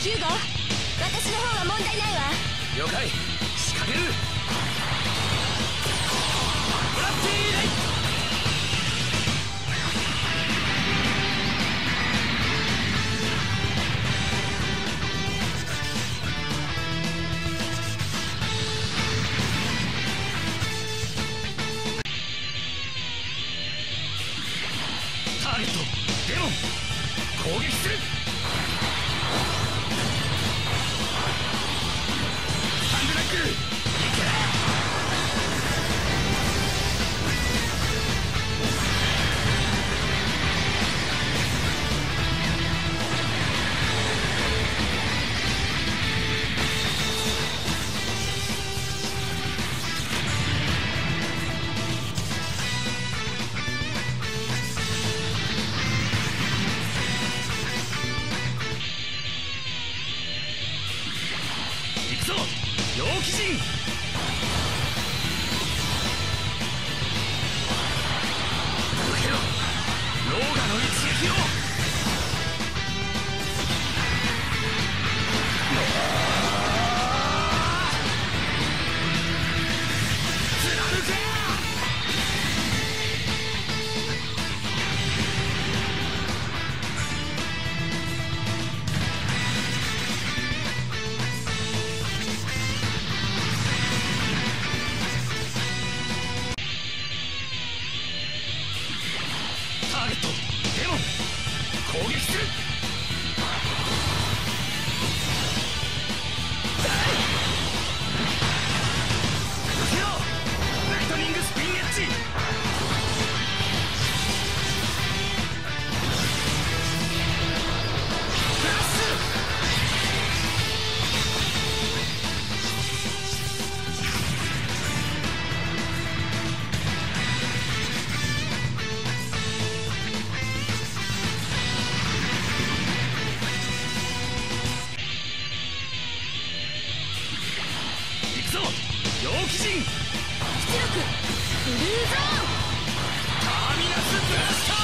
ヒューゴ、私の方は問題ないわ。 了解。仕掛ける。ブラッティーレイ。ターゲットデモン攻撃する。ハンドラックいけ。行くぞ陽気人。受けろローガの一撃を。貫け。ターゲットデモン攻撃する。受けろライトニングスピンエッジ。プラス。行くぞ陽気人。 出力ブルーゾーン。 ターミナスブラスター。